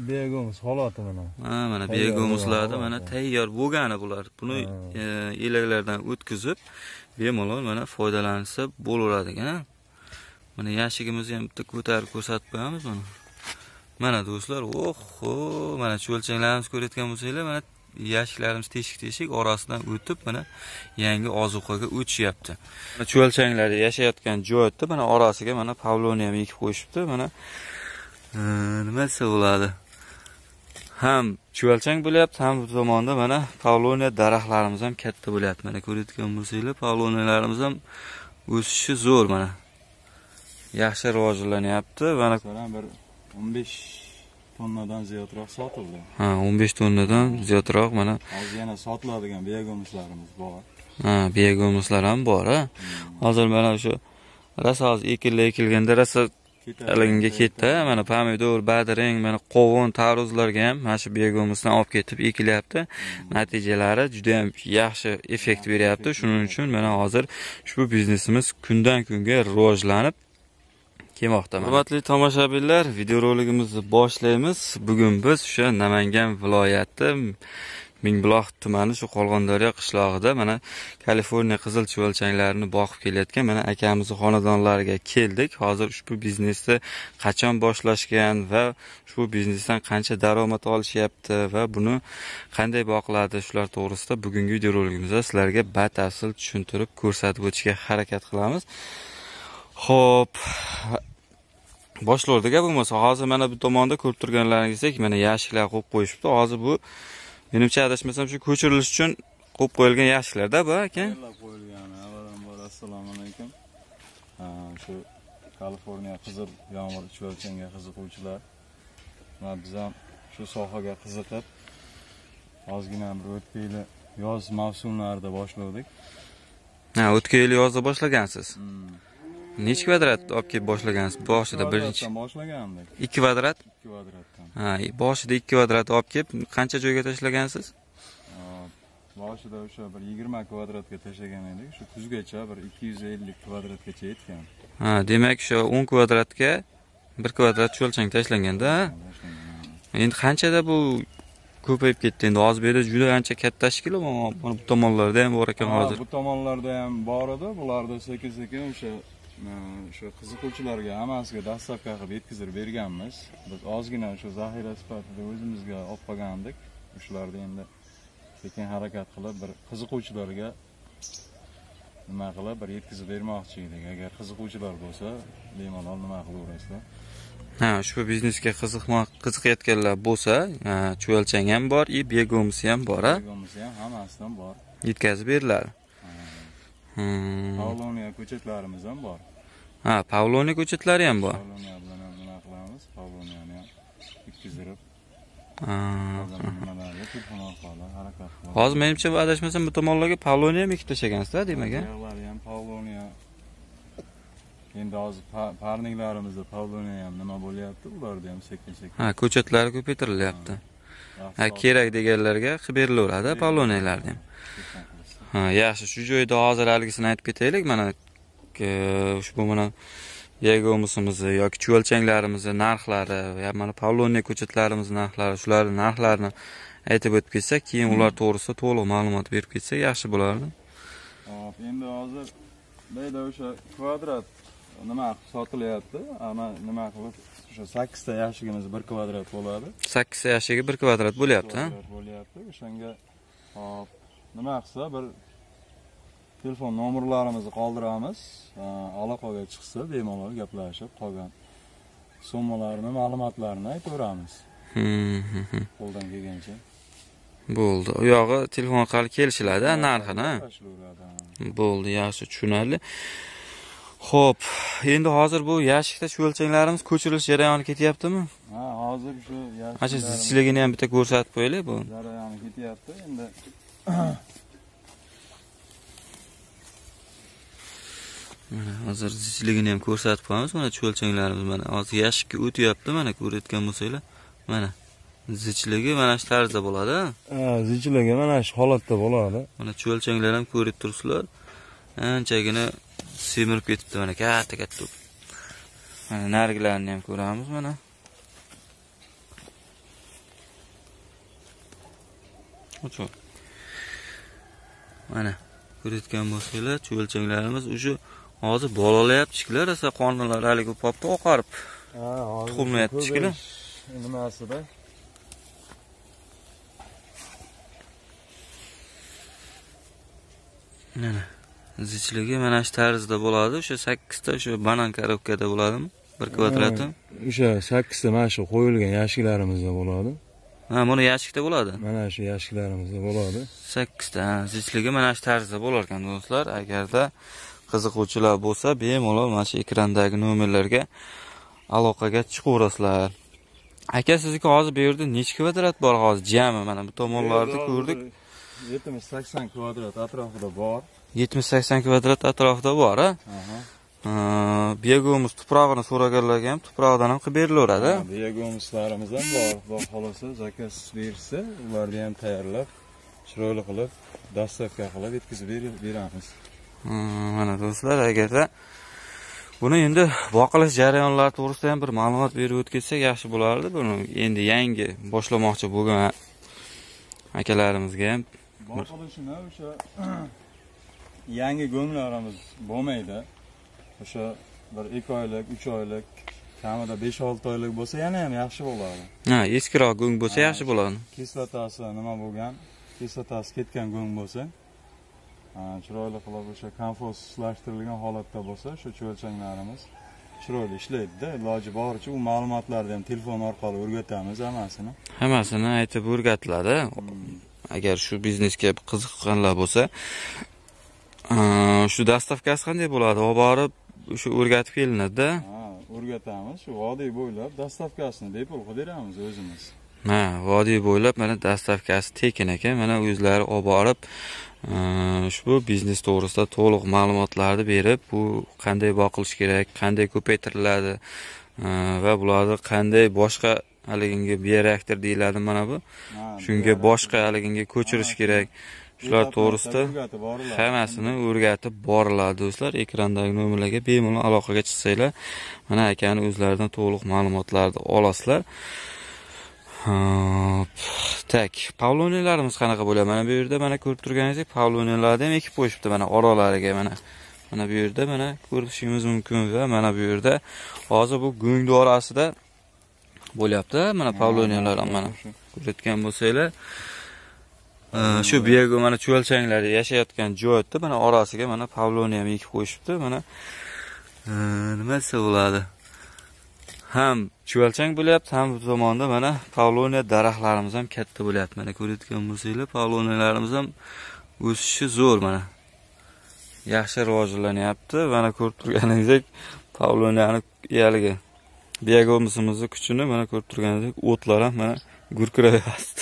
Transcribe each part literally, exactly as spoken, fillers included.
begomuz holati mana. Ha, mana begomuzlarda mana tayyor bo'lgani bular. Buni elaklardan o'tkazib, bemalol mana foydalansa bo'laveradi ekan. Mana yashigimizni ham bitta ko'tarib ko'rsatib qo'yamiz mana. Mana do'stlar, oho, mana cho'lchanglarimiz ko'rayotgan bo'lsanglar, mana yashiklarimiz teshik-teshik orasidan o'tib, mana yangi ozuqaga o'tishyapti. Mana cho'lchanglar yashayotgan joyda mana orasiga mana pavloniya ham ekib qo'yishibdi. Mana nima desa bo'ladi? Ham cho'lchang bo'lyapti, ham bu tomonda mana pavloniya daraxtlarimiz ham katta bo'lyapti. Mana ko'rayotgan bo'lsanglar, pavloniyalarimiz ham o'sishi zo'r mana. Yaxshi rivojlanyapti. Mana bir o'n besh tonnadan ziyodroq sotildi. Ha, o'n besh tonnadan ziyodroq mana. Hozir yana sotiladigan begomuzlarimiz bor. Ha, begomuzlar ham bor, ha. Hozir mana shu rosa hozir ekilib ekilganda rosa Alaginga ketdi. Mana pomidor, badring, mana qovun, tarvuzlarga ham mana shu begomuzdan olib ketib ekilyapti. Natijalari juda ham yaxshi effekt beryapti. Shuning uchun mana hozir ushbu biznesimiz kundan kunga rivojlanib kelmoqda. Hurmatli tomoshabinlar, videorolikimizni boshlaymiz. Bugun biz o'sha Namangan viloyati Mingbuloq tumani shu Qolg'ondaryo qishlog'ida mana Kaliforniya qizil cho'lchanglarini boqib kelayotgan mana akamizning xonadonlariga keldik. Hozir ushbu biznesni qachon boshlashgan va ushbu biznesdan qancha daromad olishyapti va buni qanday boqiladi, shular to'g'risida bugungi videorolikimizda sizlarga batafsil tushuntirib ko'rsatib o'tishga harakat qilamiz. Xo'p, boshlovdi gap bo'lmasa, hozir mana bu tomonda ko'rib turganlaringizdek mana yashiklar qo'yib qo'yishibdi. Hozir bu menimcha adashmasam shu ko'chirilish uchun qo'yib qo'yilgan yashiklarda bu aka. Qo'yilgan. Avvalambor assalomu alaykum. Shu Kaliforniya qizil yomg'ir cho'lchanga qiziquvchilar. Va biz ham shu sohaga qiziqib ozgina bir o'tgan yil yoz mavsumlarida boshladik. Ha, o'tgan yil yozda boshlagansiz. Necha kvadrat olib kelib boshlagansiz? Boshida birinchi boshlagandik. ikki kvadrat? ikki kvadratdan. Ha, boshida ikki kvadrat olib kelib qancha joyga tashlagansiz? Boshida o'sha bir yigirma kvadratga tashlagan edik. Shu kuzgacha bir ikki yuz ellik kvadratgacha yetgan. Ha, demak shu o'n kvadratga bir kvadrat cho'lchang tashlanganda. Endi qanchada bu ko'payib ketdi. Endi hozir bu yerda juda ancha katta tashkil, bu tomonlarda ham bor ekan hozir. Bu tomonlarda ham bor edi. Bularda sekin-sekin o'sha shu qiziquvchilarga hammasiga dastavka qilib yetkazib berganmiz. Biz ozgina shu zaxira sifatida o'zimizga olib qolgandik. Shularni endi sekin harakat qilib bir qiziquvchilarga nima qilib bir yetkazib bermoqchi edik. Agar qiziquvchilar bo'lsa, bemalol nima qilaverasizlar. Ha, ushbu biznesga qiziqmoq, qiziqayotganlar bo'lsa, cho'lchang ham bor, i begomisi ham bor, ha? Begomisi ham hammasidan bor. Yetkazib beriladi. Pavloniya ko'chatlarimiz ham bor. Ha, pavloniya ko'chatlari ham bor. Pavloniya bilan ham nima qilamiz? Pavloniyani ham yetkazib. Hozir menimcha adashmasam bu tomonlarga pavloniya ham ekib tashlagansiz-da, demak. Buyoqlari ham pavloniya. Endi hozir parninglarimizda pavloniya ham nima bo'lyapti? Ularda ham sekin-sekin. Ha, ko'chatlari ko'paytirilyapti. Ha, kerak deganlarga qilib berilaveradi pavloniyalarni ham. Ha, yaxshi, shu joyda hozir haligisini aytib ketaylik. Mana ushbu mana begomizimizni yoki cho'lchanglarimizni narxlari va mana pavloniya ko'chatlarimizning narxlari, shularning narxlarini aytib o'tib ketsak, keyin ular to'g'risida to'liq ma'lumot berib ketsak yaxshi bo'lardi. Hop, endi hozir deyda o'sha kvadrat nima sotilyapti? Ana nima qilib o'sha sakkiz ta yashigimiz bir kvadrat bo'ladi. sakkiz ta yashigi bir kvadrat bo'lyapti, ha? Bo'lyapti. O'shanga hop nima qilsa bir telefon nomerlarimizni qoldiramiz. Aloqaga chiqsa bemalol gaplashib qolgan summalarni, ma'lumotlarni aytaveramiz. Qo'ldan kelgancha. Bo'ldi. U yog'i telefon orqali kelishiladi, narxini. Bo'ldi, yaxshi tushunarli. Xo'p, endi hozir bu yashikda cho'lchanglarimiz ko'chirilish jarayoni ketyaptimi? Ha, hozir shu yashik. Mana zichligini ham bitta ko'rsatib qo'yaylik bu. Jarayoni ketyapti. Endi mana hozir zichligini ham ko'rsatib qo'yamiz. Mana cho'lchanglarimiz mana hozir yashikka o'tyapti, mana ko'rayotgan bo'lsanglar. Mana zichligi mana shu tarzda bo'ladi. Ha, zichligi mana shu holatda bo'ladi. Mana cho'lchanglar ham ko'rib turibsizlar. Anchagina semirib ketibdi mana katta-katta. Mana nargilarni ham ko'ramiz mana. O'sha. Mana ko'rayotgan bo'lsanglar, cho'lchanglarimiz o'sha hozir bolalayapti-shiklar, esa qonunlar hali poppa oqarib. Ha, hozir tuxumlayapti-shiklar. Nimasida? Mana zichligi mana shu tarzda bo'ladi. O'sha sakkiz ta o'sha banan korobkada bo'ladimi? Bir kvadrati. O'sha sakkiz ta mana shu qo'yilgan yashiklarimizda bo'ladi. Ha, buni yashikda bo'ladi. Mana shu yashiklarimizda bo'ladi. sakkiz ta zichligi mana shu tarzda bo'lar ekan do'stlar. Agarda qiziquvchilar bo'lsa, bemalol mana shu ekrandagi nomerlarga aloqaga chiqaverasizlar. Aka, sizniki hozir bu yerda necha kvadrat bor hozir? Jami mana bu tomonlarda ko'rdik. yetmish sakson kvadrat atrofida bor. yetmish sakson kvadrat atrofida bor, ha? Aha. Begomuz tuprog'ini so'raganlarga ham tuprog'idan ham qilib berilaveradi. Begomuzlarimiz ham bor. Xudo xolasa zakaz bersa, ularni ham tayyorlab, chiroyli qilib, dastavka qilib yetkazib beramiz. Mana do'stlar, agarda buni endi boqilish jarayonlari to'g'risida ham bir ma'lumot berib o'tsak yaxshi bo'lardi. Buni endi yangi boshlamoqchi bo'lgan akalarimizga ham boqilishini o'sha yangi go'nglarimiz bo'lmaydi. O'sha bir ikki oylik, uch oylik, kamida besh olti oylik bo'lsa, yana ham yaxshi bo'ladi. Ha, eskiroq go'ng bo'lsa yaxshi bo'ladi. Kislotasi nima bo'lgan, kislotasi ketgan go'ng bo'lsa, chiroyli qilib o'sha kompostlashtirilgan holatda bo'lsa, shu cho'lchanglarimiz chiroyli ishlaydi-da. Iloji boricha u ma'lumotlarni ham telefon orqali o'rgatamiz hammasini. Hammasini aytib o'rgatiladi. Agar shu biznesga qiziqqanlar bo'lsa, shu dastavkasi qanday bo'ladi? Olib borib, shu o'rgatib kelinadi-da. Ha, o'rgatamiz. Shu vodiy bo'ylab dastavkasini bepul qilib beramiz o'zimiz. Ha, vodiy bo'ylab mana dastavkasi tekin ekan. Mana o'zlari olib borib, ushbu biznes to'g'risida to'liq ma'lumotlarni berib, bu qanday boqilish kerak, qanday ko'paytiriladi va bularni qanday boshqa haliginga bioreaktor deyiladi mana bu. Shunga boshqa haliginga ko'chirish kerak. Shular to'g'risida hammasini o'rgatib boriladi do'stlar. Ekrandagi nomerlarga bemalol aloqaga chiqsanglar, mana akani o'zlaridan to'liq ma'lumotlarni olasizlar. Tak, pavloniyalarimiz qanaqa bo'ladi? Mana bu yerda mana ko'rib turganingizdek, pavloniyalarni ham ekib qo'yishibdi mana oralariga mana. Mana bu yerda mana ko'rishingiz mumkin va mana bu yerda hozir bu go'ng orasida bo'lyapti. Mana pavloniyalar ham mana ko'rayotgan bo'lsanglar, shu biyego mana cho'lchanglar yashayotgan joyda mana orasiga mana pavloniya ham ekib qo'yishibdi. Mana nima desa bo'ladi? Ham cho'lchang bo'lyapti, ham bu tomonda mana pavloniya daraxtlarimiz ham katta bo'lyapti. Mana ko'rayotgan bo'lsanglar, pavloniyalarimiz ham o'sishi zo'r mana. Yaxshi rivojlanyapti. Mana ko'rib turganingizdek, pavloniyani yaliga biyegomizning kuchini mana ko'rib turganingizdek, o'tlar ham mana gurkirayapti.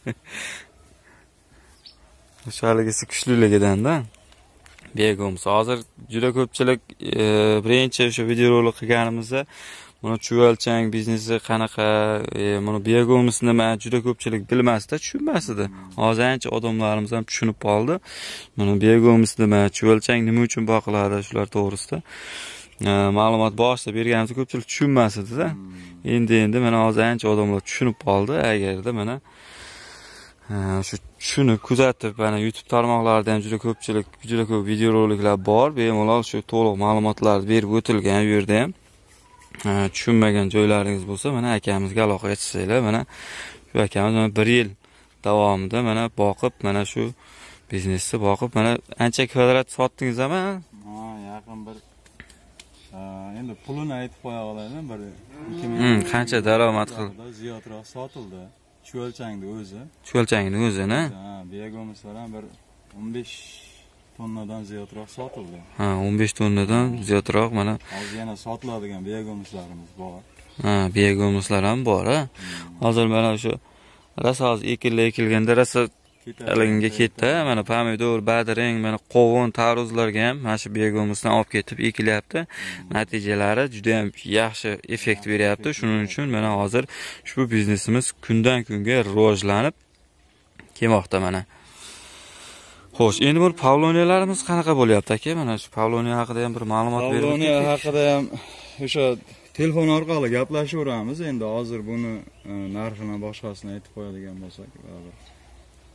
O'shaligisi kuchliligidanda biyegomuz. Hozir juda ko'pchilik birinchi o'sha videorolik qilganimizda buni cho'lchang biznesi qanaqa, buni biyegomuz nima juda ko'pchilik bilmasdi, tushunmasdi. Hozir ancha odamlarimiz ham tushunib qoldi. Buni biyegomuz nima, cho'lchang nima uchun boqiladi, shular to'g'risida ma'lumot boshida berganimizda ko'pchilik tushunmasdi-da. Endi-endi mana hozir ancha odamlar tushunib qoldi. Agarda mana shu shuni kuzatib, mana YouTube tarmoqlarida ham juda ko'pchilik, juda ko'p videoroliklar bor. Bemalol shu to'liq ma'lumotlarni berib o'tilgan bu yerda ham. Tushunmagan joylaringiz bo'lsa, mana akamizga aloqaga chiqsanglar, mana shu akamiz mana bir yil davomida mana boqib, mana shu biznesni boqib, mana ancha kvadrat sotdingiz ama? Ha, yaqin bir endi pulini aytib qo'ya olaman, bir ikki ming qancha daromad qildi? Ziyodroq sotildi. Cho'lchangni o'zi. Cho'lchangni o'zi-na? Ha, biyegomizlar ham bir o'n besh tonnadan ziyodroq sotildi. Ha, o'n besh tonnadan ziyodroq mana. Hozir yana sotiladigan biyegomizlarimiz bor. Ha, biyegomizlar ham bor, ha. Hozir mana shu rosa hozir ekilib ekilganda rosa haliginga ketdi. Mana pomidor, badiring, mana qovun, tarvuzlarga ham mana shu biyegomizdan olib ketib ekilyapti. Natijalari juda ham yaxshi effekt beryapti. Shuning uchun mana hozir ushbu biznesimiz kundan kunga rivojlanib kelmoqda mana. Xo'sh, endi bu pavloniyalarimiz qanaqa bo'lyapti aka? Mana shu pavloniya haqida ham bir ma'lumot berib o'tdik. Pavloniya haqida ham o'sha telefon orqali gaplashaveramiz. Endi hozir buni narxini boshqasini aytib qo'yadigan bo'lsak, baribir.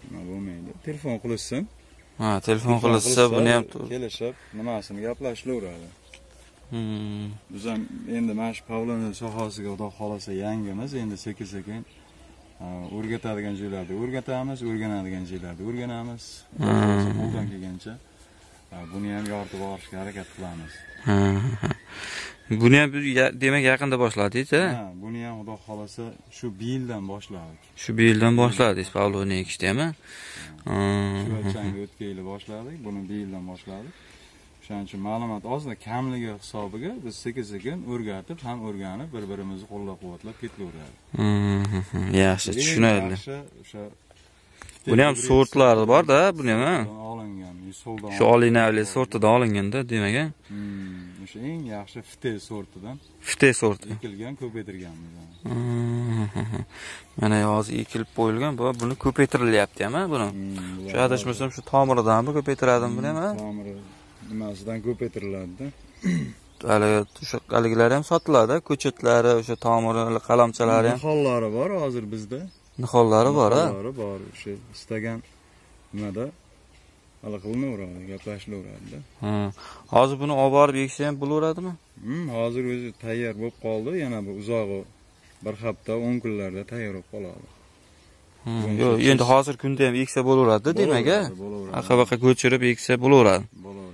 Nima bo'lmaydi. Telefon qilishsin. Ha, telefon qilsa buni ham kelishib, nimasini gaplashilaveradi. Hmm. Biz ham endi mana shu Pavloniya sohasiga xudo xolasa yangimiz, endi sekin-sekin o'rgatadigan joylarda o'rgatamiz, o'rganadigan joylarda o'rganamiz. Qo'ldan kelgancha buni ham yoritib borishga harakat qilamiz. Buni ham demak yaqinda boshladingiz, ha? Ha, buni ham xudo xolasa shu yildan boshladik. Shu yildan boshladingiz Pavloniya ekishni, ha? Shu o'tgan yili boshladik, buni bu yildan boshladik. Shuning uchun ma'lumot ozda kamligi hisobiga biz sekin-sekin o'rgatib, ham o'rganib, bir-birimizni qo'llab-quvvatlab ketaveradi. Yaxshi, tushunarli. O'sha buni ham sortlari bor-da, buni ham. Olingan, yusoldan. Shu olinavli sortidan olinganda, demak, ha? O'sha eng yaxshi fite sortidan. Fite sorti. Ekilgan, ko'paytirganmiz. Mana hozir ekilib qo'yilgan, bu buni ko'paytirilyapti, ha, buni. Shu adashmasam shu tomiridan bu ko'paytiradimi buni ham, ha? Tomiri nimasidan ko'paytiriladi-da. Hali o'sha haligilar ham sotiladi, ko'chatlari, o'sha tomiri, qalamchalari ham. Nihollari bor hozir bizda. Nihollari bor, ha? Nihollari bor, o'sha istagan nimada hali qilinaveradi, gaplashilaveradi-da. Ha. Hozir buni olib borib eksa ham bo'laveradimi? Hmm, hozir o'zi tayyor bo'lib qoldi, yana bu uzog'i bir hafta, o'n kunlarda tayyor bo'lib qoladi. Yo'q, endi hozir kunda ham eksa bo'laveradi, demak, ha? Aqabaqa ko'chirib eksa bo'laveradi. Bo'laveradi.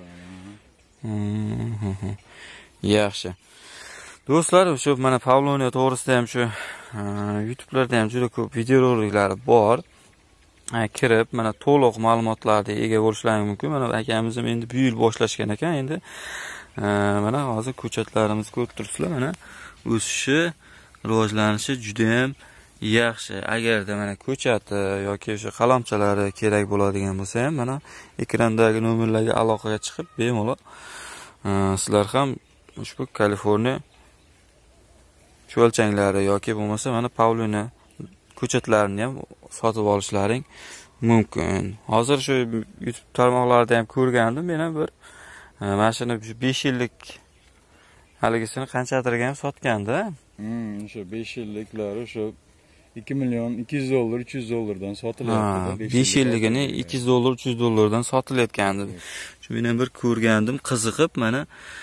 Yaxshi. Do'stlar, shu mana Pavloniya to'g'risida ham shu YouTube'larda ham juda ko'p videoroliklar bor. Kirib, mana to'liq ma'lumotlarga ega bo'lishlari mumkin. Mana akamiz ham endi bu yil boshlashgan ekan, endi mana hozir ko'chatlarimizni ko'rib turibsizlar, mana o'sishi, rivojlanishi juda ham yaxshi. Agarda mana ko'chati yoki o'sha qalamchalari kerak bo'ladigan bo'lsa ham, mana ekrandagi nomerlarga aloqaga chiqib, bemalol sizlar ham ushbu Kaliforniya cho'lchanglari yoki bo'lmasa mana Pavloniya ko'chatlarini ham sotib olishlaring mumkin. Hozir shu YouTube tarmoqlarida ham ko'rgandim, men ham bir mashina besh yillik haligisini qanchadirga ham sotganda. Hmm, o'sha besh yilliklari o'sha ikki million ikki yuz dollar, uch yuz dollardan sotilyapti. besh yilligini ikki yuz dollar, uch yuz dollardan sotilayotgandi. Shu men ham bir ko'rgandim, qiziqib, mana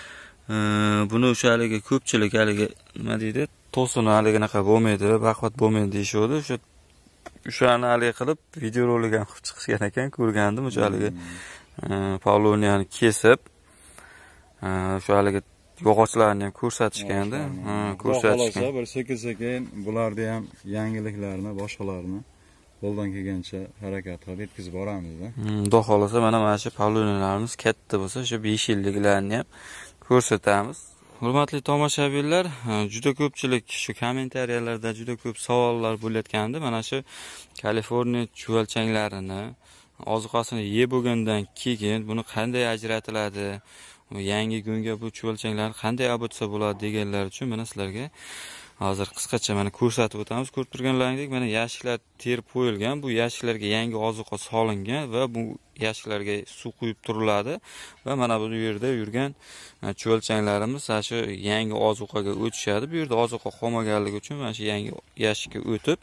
buni o'sha haligi ko'pchilik haligi nima deydi, to'sini haliginaqa bo'lmaydi, baqvat bo'lmaydi deyishdi. O'sha o'shani haligi qilib videorolik ham qilib chiqishgan ekan, ko'rgandim. O'sha haligi Pavloniyani kesib, o'sha haligi yog'ochlarni ham ko'rsatishgandi. Ha, ko'rsatishgan. Bir sekin-sekin bularda ham yangiliklarni, boshqalarni qo'ldan kelgancha harakat qilib yetkazib boramiz-da. Xudo xolasa mana mana shu Pavloniyalarimiz katta bo'lsa, shu besh yilliklarni ham ko'rsatamiz. Hurmatli tomoshabinlar, juda ko'pchilik shu kommentariyalarda juda ko'p savollar bo'layotgandi. Mana shu Kaliforniya chuvalchanglarini ozuqasini yeb bo'lgandan keyin buni qanday ajratiladi? Yangi go'nga bu chuvalchanglarni qanday abutsa bo'ladi deganlar uchun mana sizlarga hozir qisqacha mana ko'rsatib o'tamiz. Ko'rib turganlaringdek, mana yashiklar terib qo'yilgan. Bu yashiklarga yangi ozuqa solingan va bu yashiklarga suv quyib turiladi va mana bu yerda yurgan chuvalchanglarimiz shu yangi ozuqaga o'tishadi. Bu yerda ozuqa qolmaganligi uchun mana shu yangi yashikka o'tib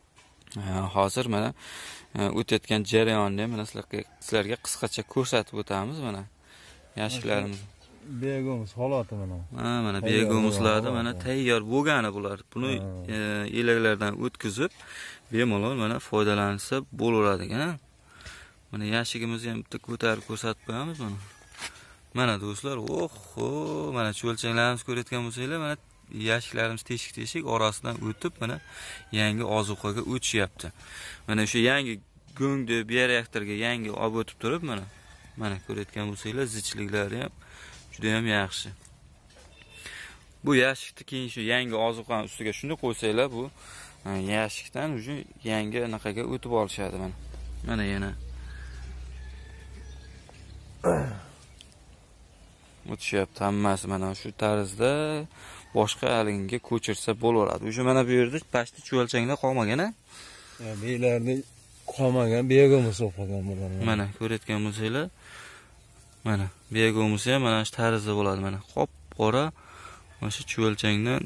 hozir mana o'tayotgan jarayonni mana sizlarga sizlarga qisqacha ko'rsatib o'tamiz. Mana yashiklarimiz Begomuz holati mana. Ha, mana begomuzlarda mana tayyor bo'lgani bular. Buni elaklardan o'tkazib, bemalol mana foydalansa bo'laveradi ekan. Mana yashigimizni ham bitta ko'tarib ko'rsatib qo'yamiz mana. Mana do'stlar, oho, mana cho'lchanglarimiz ko'rayotgan bo'lsanglar, mana yashiklarimiz teshik-teshik orasidan o'tib, mana yangi ozuqaga o'tishyapti. Mana shu yangi go'ngni bu reaktorga yangi olib o'tib turib, mana mana ko'rayotgan bo'lsanglar, zichliklari ham juda ham yaxshi. Bu yashikni keyin shu yangi ozuqani ustiga shuni qo'ysanglar, bu yashikdan уже yangi anaqaga o'tib olishadi mana. Mana yana o'tishyapti hammasi mana shu tarzda boshqa alinga ko'chirsa bo'laveradi. Уже mana bu yerda pastda chuvalchanglar qolmagan-a? Ya, belarni qolmagan, begomuz qolgan bular. Mana ko'rayotgan bo'lsanglar, mana begomuz ham mana shu tarzda bo'ladi mana. Qop-qora mana shu chuvalchangdan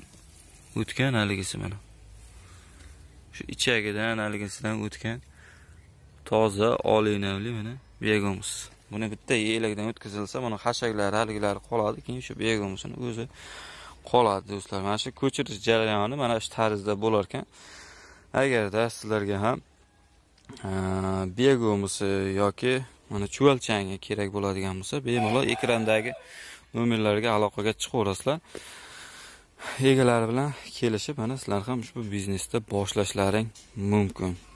o'tgan haligisi mana. Shu ichagidan haligisidan o'tgan toza, oliy namli mana begimiz. Buni bitta yelakdan o'tkazilsa, mana hashaklari, haligilar qoladi, keyin shu begimizning o'zi qoladi do'stlar. Mana shu ko'chirish jarayoni mana shu tarzda bo'lar ekan. Agarda sizlarga ham begimiz yoki mana chuvalchanga kerak bo'ladigan bo'lsa, bemalol ekrandagi nomerlarga aloqaga chiqaverasizlar. Egalari bilan kelishib, mana sizlar ham ushbu biznesda boshlashlaring mumkin.